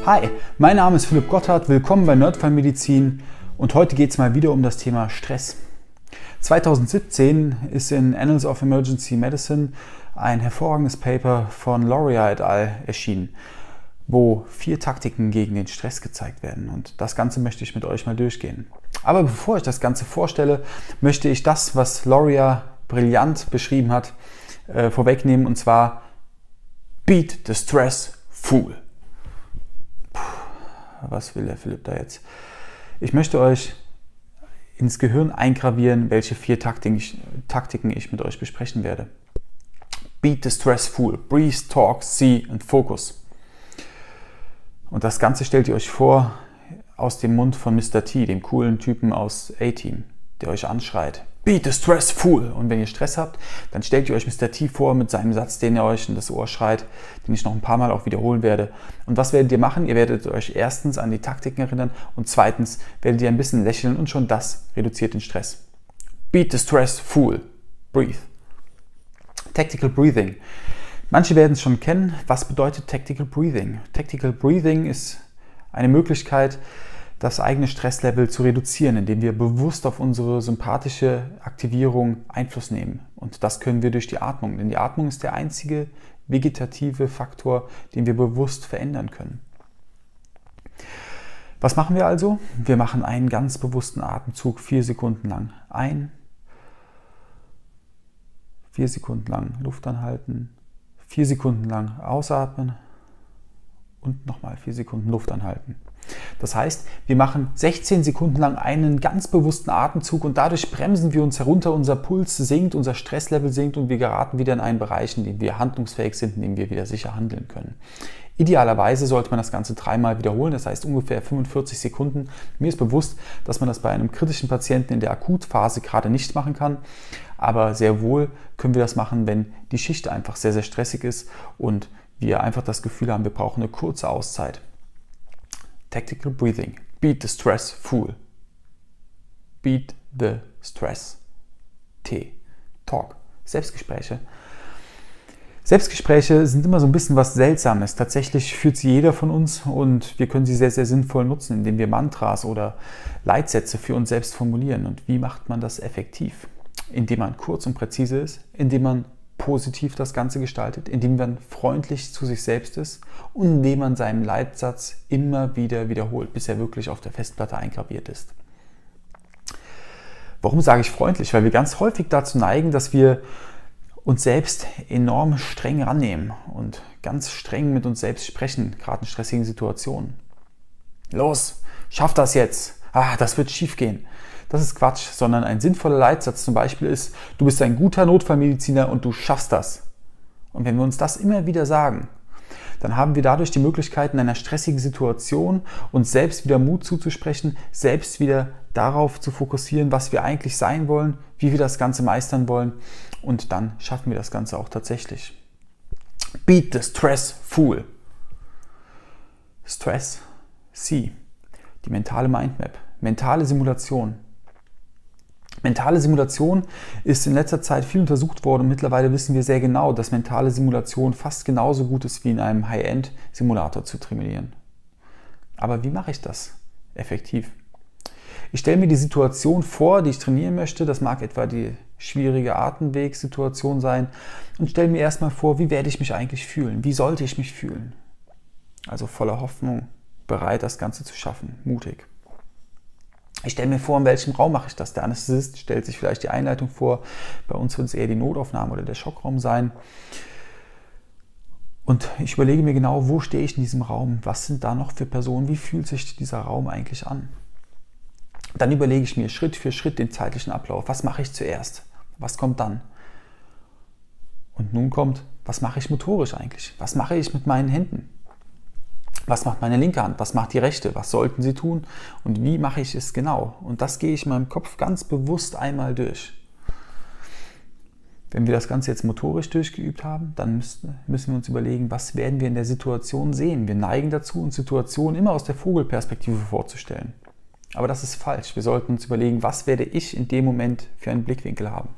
Hi, mein Name ist Philipp Gotthard, willkommen bei Nerdfallmedizin und heute geht es mal wieder um das Thema Stress. 2017 ist in Annals of Emergency Medicine ein hervorragendes Paper von Loria et al. Erschienen, wo 4 Taktiken gegen den Stress gezeigt werden und das Ganze möchte ich mit euch mal durchgehen. Aber bevor ich das Ganze vorstelle, möchte ich das, was Loria brillant beschrieben hat, vorwegnehmen und zwar Beat the Stress Fool. Was will der Philipp da jetzt? Ich möchte euch ins Gehirn eingravieren, welche 4 Taktiken ich mit euch besprechen werde. Beat the Stress Fool. Breathe, Talk, See and Focus. Und das Ganze stellt ihr euch vor aus dem Mund von Mr. T, dem coolen Typen aus A-Team, der euch anschreit. Beat the Stress Fool. Und wenn ihr Stress habt, dann stellt ihr euch Mr. T vor mit seinem Satz, den er euch in das Ohr schreit, den ich noch ein paar Mal auch wiederholen werde. Und was werdet ihr machen? Ihr werdet euch erstens an die Taktiken erinnern und zweitens werdet ihr ein bisschen lächeln und schon das reduziert den Stress. Beat the Stress Fool. Breathe. Tactical Breathing. Manche werden es schon kennen. Was bedeutet Tactical Breathing? Tactical Breathing ist eine Möglichkeit, das eigene Stresslevel zu reduzieren, indem wir bewusst auf unsere sympathische Aktivierung Einfluss nehmen. Und das können wir durch die Atmung, denn die Atmung ist der einzige vegetative Faktor, den wir bewusst verändern können. Was machen wir also? Wir machen einen ganz bewussten Atemzug 4 Sekunden lang ein, 4 Sekunden lang Luft anhalten, 4 Sekunden lang ausatmen und nochmal 4 Sekunden Luft anhalten. Das heißt, wir machen 16 Sekunden lang einen ganz bewussten Atemzug und dadurch bremsen wir uns herunter, unser Puls sinkt, unser Stresslevel sinkt und wir geraten wieder in einen Bereich, in dem wir handlungsfähig sind, in dem wir wieder sicher handeln können. Idealerweise sollte man das Ganze 3-mal wiederholen, das heißt ungefähr 45 Sekunden. Mir ist bewusst, dass man das bei einem kritischen Patienten in der Akutphase gerade nicht machen kann, aber sehr wohl können wir das machen, wenn die Schicht einfach sehr, sehr stressig ist und wir einfach das Gefühl haben, wir brauchen eine kurze Auszeit. Tactical Breathing. Beat the Stress Fool. Beat the Stress. T. Talk. Selbstgespräche. Selbstgespräche sind immer so ein bisschen was Seltsames. Tatsächlich führt sie jeder von uns und wir können sie sehr, sehr sinnvoll nutzen, indem wir Mantras oder Leitsätze für uns selbst formulieren. Und wie macht man das effektiv? Indem man kurz und präzise ist, indem man positiv das Ganze gestaltet, indem man freundlich zu sich selbst ist und indem man seinen Leitsatz immer wieder wiederholt, bis er wirklich auf der Festplatte eingraviert ist. Warum sage ich freundlich? Weil wir ganz häufig dazu neigen, dass wir uns selbst enorm streng rannehmen und ganz streng mit uns selbst sprechen, gerade in stressigen Situationen. Los, schaff das jetzt! Das wird schief gehen. Das ist Quatsch, sondern ein sinnvoller Leitsatz zum Beispiel ist, du bist ein guter Notfallmediziner und du schaffst das. Und wenn wir uns das immer wieder sagen, dann haben wir dadurch die Möglichkeit, in einer stressigen Situation uns selbst wieder Mut zuzusprechen, selbst wieder darauf zu fokussieren, was wir eigentlich sein wollen, wie wir das Ganze meistern wollen und dann schaffen wir das Ganze auch tatsächlich. Beat the Stress Fool. Stress, See, die mentale Mindmap, mentale Simulation. Mentale Simulation ist in letzter Zeit viel untersucht worden und mittlerweile wissen wir sehr genau, dass mentale Simulation fast genauso gut ist wie in einem High-End-Simulator zu trainieren. Aber wie mache ich das effektiv? Ich stelle mir die Situation vor, die ich trainieren möchte. Das mag etwa die schwierige Atemwegssituation sein und stelle mir erstmal vor, wie werde ich mich eigentlich fühlen? Wie sollte ich mich fühlen? Also voller Hoffnung, bereit, das Ganze zu schaffen, mutig. Ich stelle mir vor, in welchem Raum mache ich das. Der Anästhesist stellt sich vielleicht die Einleitung vor. Bei uns wird es eher die Notaufnahme oder der Schockraum sein. Und ich überlege mir genau, wo stehe ich in diesem Raum? Was sind da noch für Personen? Wie fühlt sich dieser Raum eigentlich an? Dann überlege ich mir Schritt für Schritt den zeitlichen Ablauf. Was mache ich zuerst? Was kommt dann? Und nun kommt, was mache ich motorisch eigentlich? Was mache ich mit meinen Händen? Was macht meine linke Hand? Was macht die rechte? Was sollten sie tun? Und wie mache ich es genau? Und das gehe ich in meinem Kopf ganz bewusst einmal durch. Wenn wir das Ganze jetzt motorisch durchgeübt haben, dann müssen wir uns überlegen, was werden wir in der Situation sehen. Wir neigen dazu, uns Situationen immer aus der Vogelperspektive vorzustellen. Aber das ist falsch. Wir sollten uns überlegen, was werde ich in dem Moment für einen Blickwinkel haben.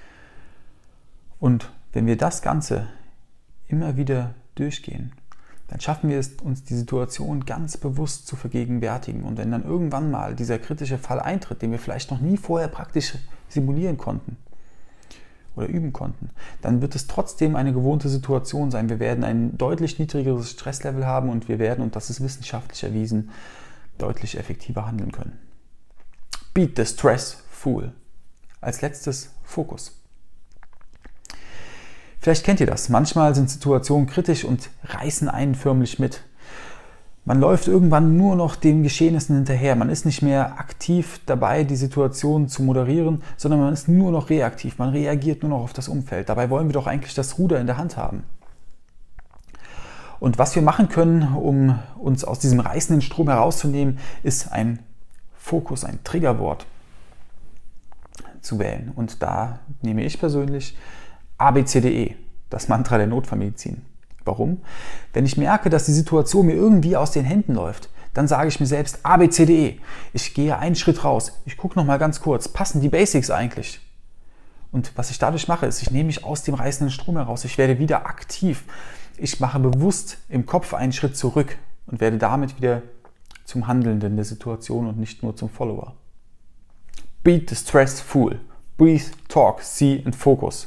Und wenn wir das Ganze immer wieder durchgehen, dann schaffen wir es, uns die Situation ganz bewusst zu vergegenwärtigen. Und wenn dann irgendwann mal dieser kritische Fall eintritt, den wir vielleicht noch nie vorher praktisch simulieren konnten oder üben konnten, dann wird es trotzdem eine gewohnte Situation sein. Wir werden ein deutlich niedrigeres Stresslevel haben und wir werden, und das ist wissenschaftlich erwiesen, deutlich effektiver handeln können. Beat the stress fool. Als letztes Fokus. Vielleicht kennt ihr das. Manchmal sind Situationen kritisch und reißen einen förmlich mit. Man läuft irgendwann nur noch den Geschehnissen hinterher. Man ist nicht mehr aktiv dabei, die Situation zu moderieren, sondern man ist nur noch reaktiv. Man reagiert nur noch auf das Umfeld. Dabei wollen wir doch eigentlich das Ruder in der Hand haben. Und was wir machen können, um uns aus diesem reißenden Strom herauszunehmen, ist ein Fokus, ein Triggerwort zu wählen. Und da nehme ich persönlich ABCDE, das Mantra der Notfallmedizin. Warum? Wenn ich merke, dass die Situation mir irgendwie aus den Händen läuft, dann sage ich mir selbst ABCDE. Ich gehe einen Schritt raus. Ich gucke noch mal ganz kurz, passen die Basics eigentlich? Und was ich dadurch mache, ist, ich nehme mich aus dem reißenden Strom heraus. Ich werde wieder aktiv. Ich mache bewusst im Kopf einen Schritt zurück und werde damit wieder zum Handelnden der Situation und nicht nur zum Follower. Beat the stress fool. Breathe, talk, see and focus.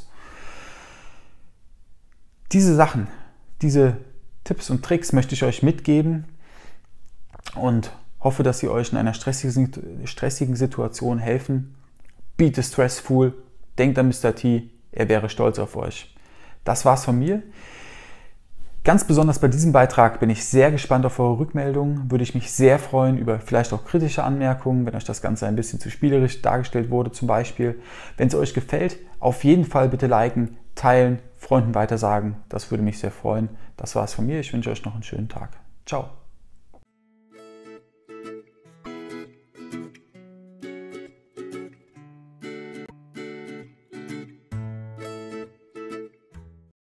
Diese Sachen, diese Tipps und Tricks möchte ich euch mitgeben und hoffe, dass sie euch in einer stressigen Situation helfen. Beat the stress fool. Denkt an Mr. T, er wäre stolz auf euch. Das war's von mir. Ganz besonders bei diesem Beitrag bin ich sehr gespannt auf eure Rückmeldungen. Würde ich mich sehr freuen über vielleicht auch kritische Anmerkungen, wenn euch das Ganze ein bisschen zu spielerisch dargestellt wurde zum Beispiel. Wenn es euch gefällt, auf jeden Fall bitte liken, teilen, Freunden weitersagen. Das würde mich sehr freuen. Das war's von mir. Ich wünsche euch noch einen schönen Tag. Ciao.